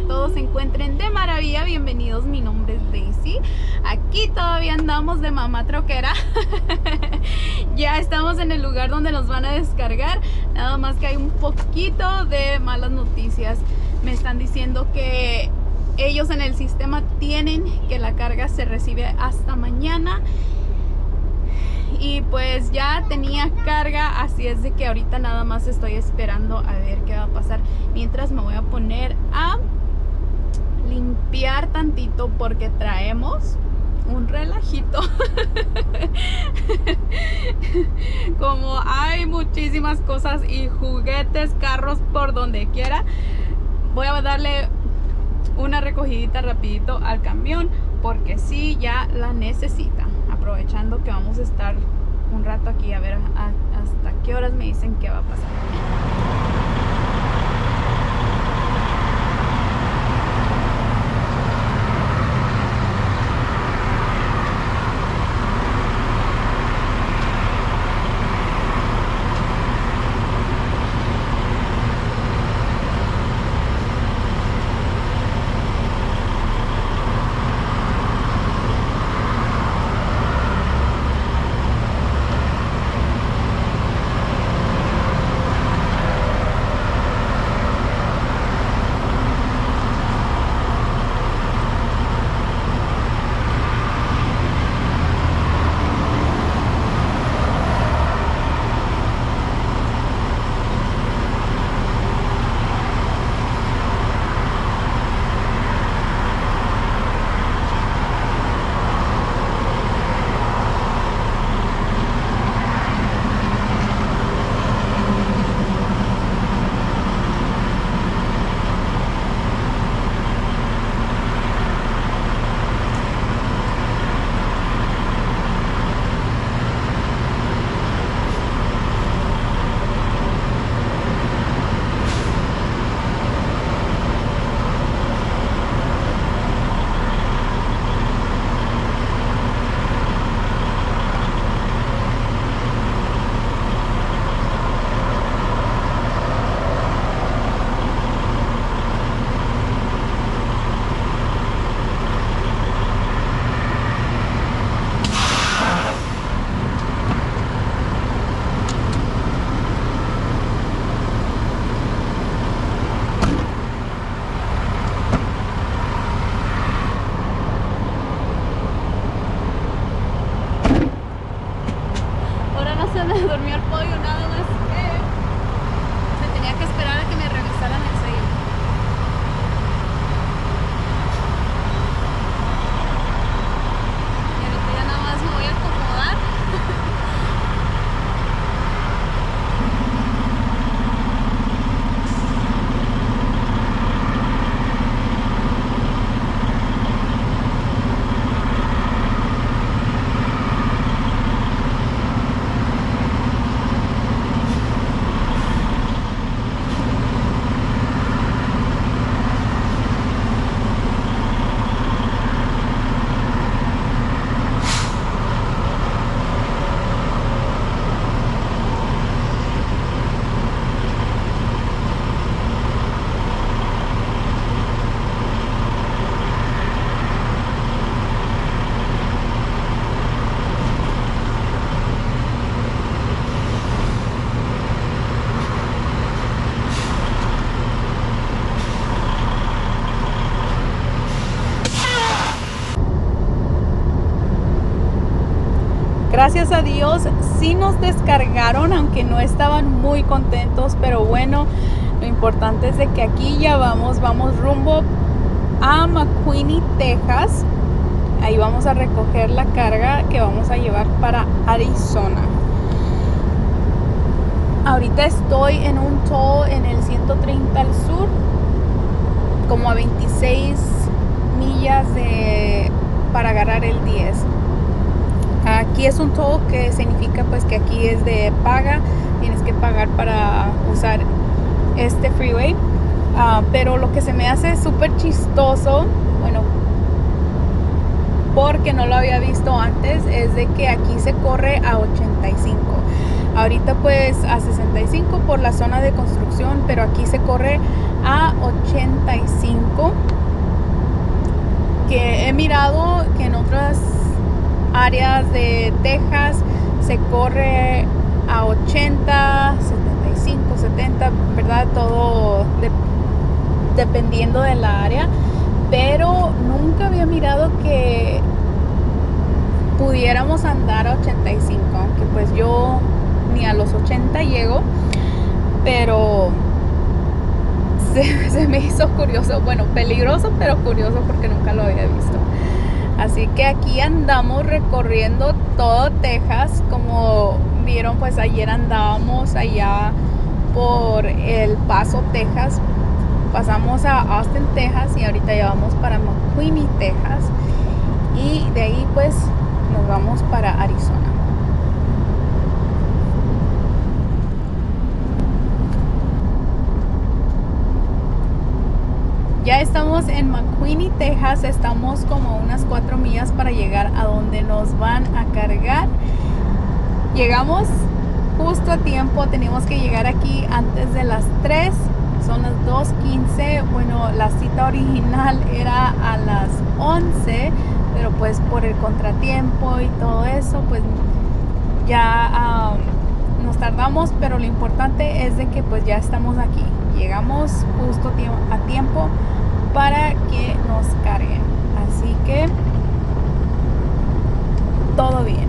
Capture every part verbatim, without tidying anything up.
todos se encuentren de maravilla. Bienvenidos, mi nombre es Daisy. Aquí todavía andamos de mamá troquera. Ya estamos en el lugar donde nos van a descargar. Nada más que hay un poquito de malas noticias. Me están diciendo que ellos en el sistema tienen que la carga se recibe hasta mañana. Y pues ya tenía carga, así es de que ahorita nada más estoy esperando a ver qué va a pasar. Mientras me voy a poner a limpiar tantito porque traemos un relajito. Como hay muchísimas cosas y juguetes, carros por donde quiera, voy a darle una recogidita rapidito al camión porque sí, ya la necesita. Aprovechando que vamos a estar un rato aquí a ver a, a, hasta qué horas me dicen que va a pasar. Me durmió el pollo, nada más que me tenía que esperar a que me revisaran el sello. Y ahorita ya nada más me voy a acomodar. Gracias a Dios sí nos descargaron, aunque no estaban muy contentos, pero bueno, lo importante es de que aquí ya vamos, vamos rumbo a McQueeney, Texas. Ahí vamos a recoger la carga que vamos a llevar para Arizona. Ahorita estoy en un toll en el ciento treinta al sur, como a veintiséis millas de, para agarrar el diez. Aquí es un toll que significa pues que aquí es de paga, tienes que pagar para usar este freeway. Uh, pero lo que se me hace súper chistoso, bueno, porque no lo había visto antes, es de que aquí se corre a ochenta y cinco. Ahorita pues a sesenta y cinco por la zona de construcción, pero aquí se corre a ochenta y cinco. porque he mirado que en otras áreas de Texas se corre a ochenta, setenta y cinco, setenta, ¿verdad? Todo de, dependiendo de la área, pero nunca había mirado que pudiéramos andar a ochenta y cinco, aunque pues yo ni a los ochenta llego, pero se, se me hizo curioso, bueno, peligroso, pero curioso porque nunca lo había visto. Así que aquí andamos recorriendo todo Texas. Como vieron, pues ayer andábamos allá por El Paso, Texas. Pasamos a Austin, Texas, y ahorita ya vamos para McQueen, Texas. Y de ahí pues nos vamos para Arizona. Ya estamos en McQueen, Texas. Estamos como unas cuatro millas para llegar a donde nos van a cargar. Llegamos justo a tiempo. Teníamos que llegar aquí antes de las tres. Son las dos quince. Bueno, la cita original era a las once, pero pues por el contratiempo y todo eso, pues ya um, nos tardamos, pero lo importante es de que pues ya estamos aquí. Llegamos justo a tiempo para que nos carguen. Así que todo bien.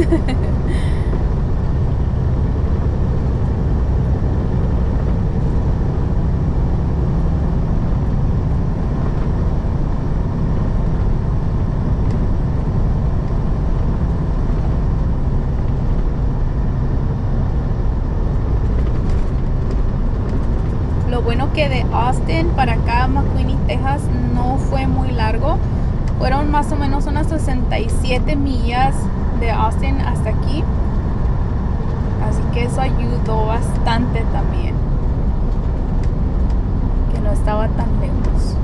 Lo bueno que de Austin para acá, McQueen, Texas, no fue muy largo. Fueron más o menos unas sesenta y siete millas de Austin hasta aquí. Así que eso ayudó bastante también, que no estaba tan lejos.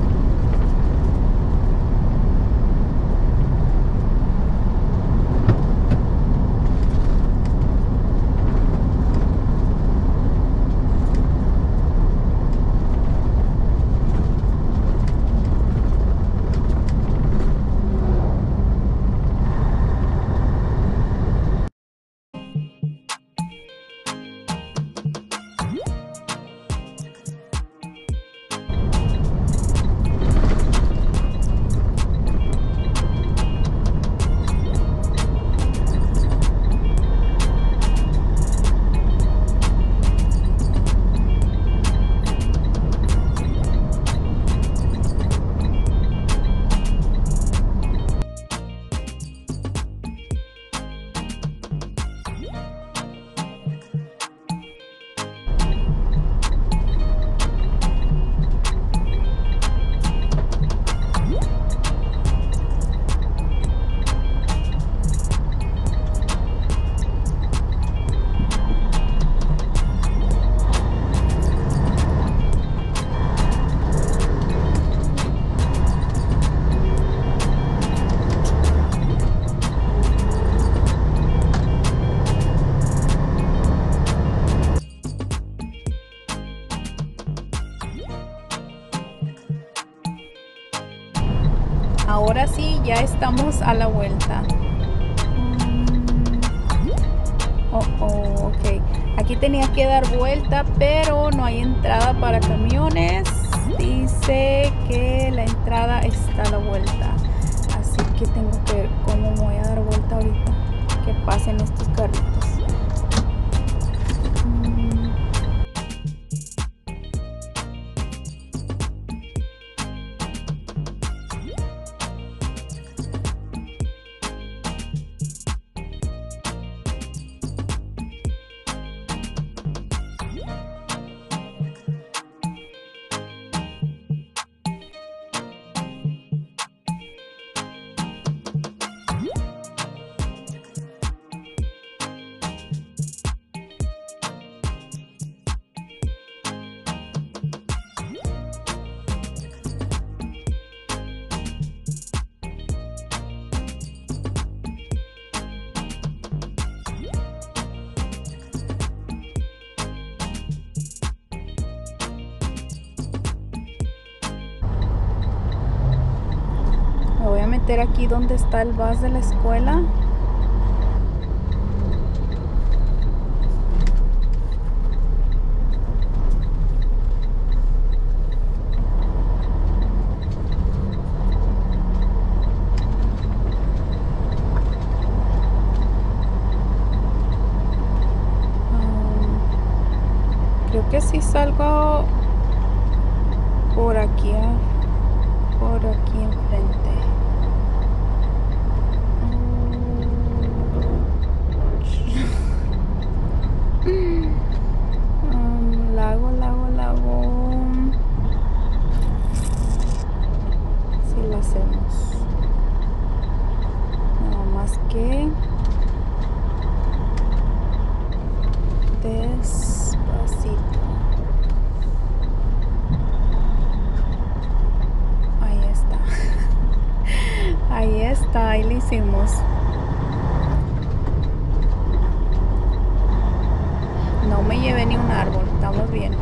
Ahora sí, ya estamos a la vuelta. Oh, oh, ok. Aquí tenía que dar vuelta, pero no hay entrada para camiones. Dice que la entrada está a la vuelta. Así que tengo que ver cómo voy a dar vuelta ahorita que pasen estos carritos. meter aquí donde está el bus de la escuela. Creo que si salgo por aquí, por aquí enfrente. Um, lago, lago, lago. Si lo hacemos. Nada más que despacito. Ahí está. Ahí está, ahí lo hicimos. No me llevé ni un árbol, estamos bien.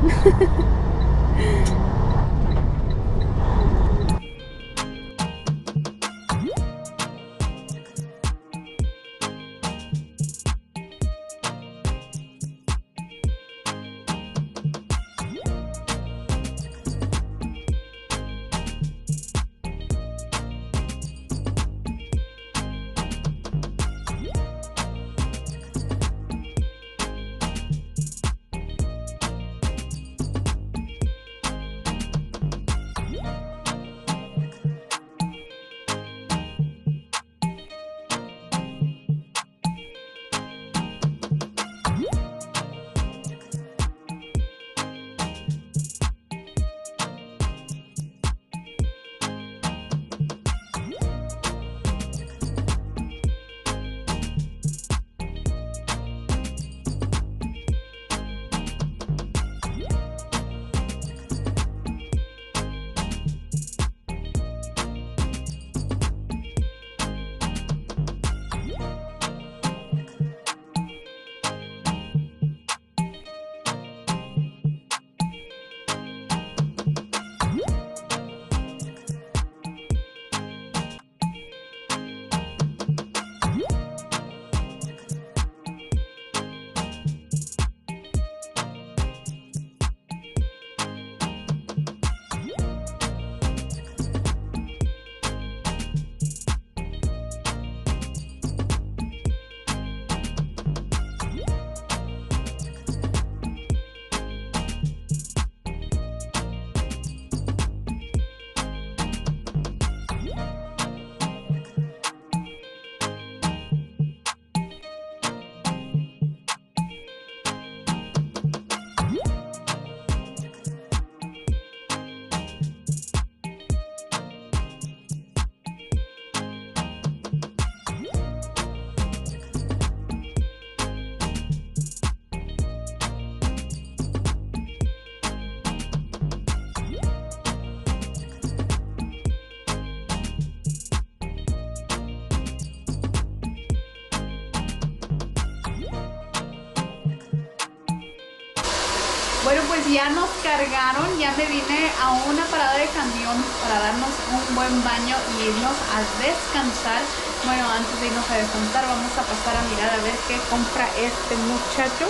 Bueno, pues ya nos cargaron, ya me vine a una parada de camión para darnos un buen baño y irnos a descansar. Bueno, antes de irnos a descansar vamos a pasar a mirar a ver qué compra este muchacho.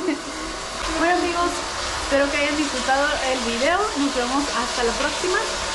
Bueno amigos, espero que hayan disfrutado el video, nos vemos hasta la próxima.